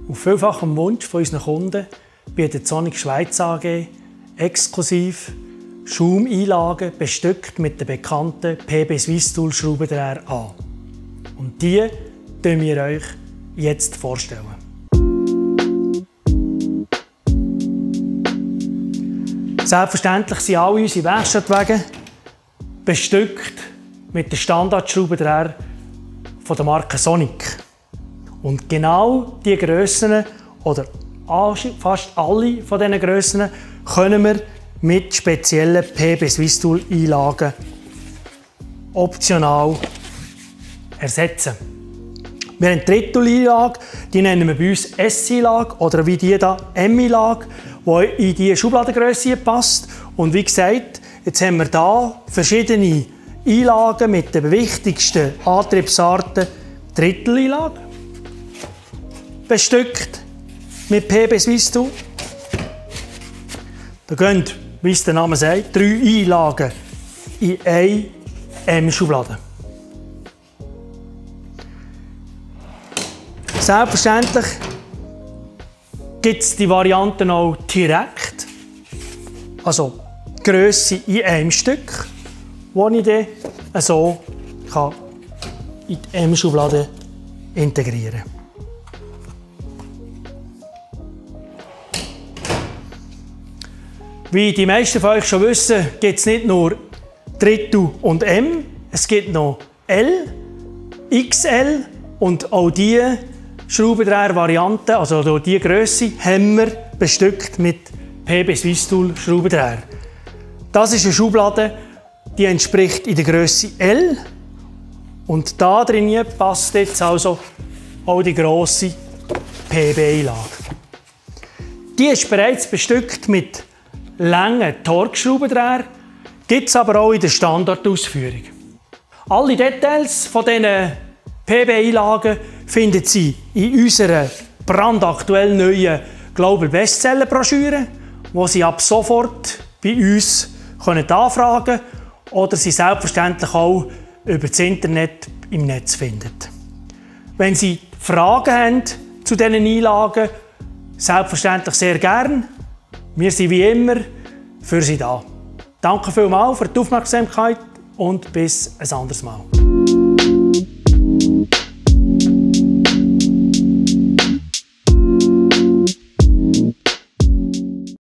Auf vielfachem Wunsch von unseren Kunden bietet Sonic Schweiz AG exklusiv Schaumeinlagen bestückt mit den bekannten PB Swisstool Schraubendreher an. Und die stellen wir euch jetzt vorstellen. Selbstverständlich sind alle unsere Werkstattwagen bestückt mit den Standardschraubendreher von der Marke Sonic. Und genau diese Grössen oder fast alle von diesen Grössen können wir mit speziellen PB Swisstool Einlagen optional ersetzen. Wir haben die Drittel-Einlage, die nennen wir bei uns S-Einlage oder wie die hier M-Einlage, die in diese Schubladengrösse passt. Und wie gesagt, jetzt haben wir hier verschiedene Einlagen mit den wichtigsten Antriebsarten. Drittel-Einlage, bestückt mit PB Swisstool. Da gehen, wie es der Name sagt, 3 Einlagen in eine M-Schublade. Selbstverständlich gibt es die Varianten auch direkt, also Grösse in einem Stück, die ich dann so in die M-Schublade integrieren kann. Wie die meisten von euch schon wissen, gibt es nicht nur Drittel und M, es gibt noch L, XL und auch diese Schraubendreher-Variante, also diese Grösse, haben wir bestückt mit PB Swisstool Schraubendreher. Das ist eine Schublade, die entspricht in der Grösse L und da drin passt jetzt also auch die grosse PB-Einlage. Die ist bereits bestückt mit langen Torx-Schraubendreher, gibt es aber auch in der Standardausführung. Alle Details von diesen PB-Einlagen finden Sie in unserer brandaktuell neuen Global Bestseller Broschüre, die Sie ab sofort bei uns anfragen können oder Sie selbstverständlich auch über das Internet im Netz finden. Wenn Sie Fragen haben zu diesen Einlagen, selbstverständlich sehr gern. Wir sind wie immer für Sie da. Danke vielmals für die Aufmerksamkeit und bis ein anderes Mal.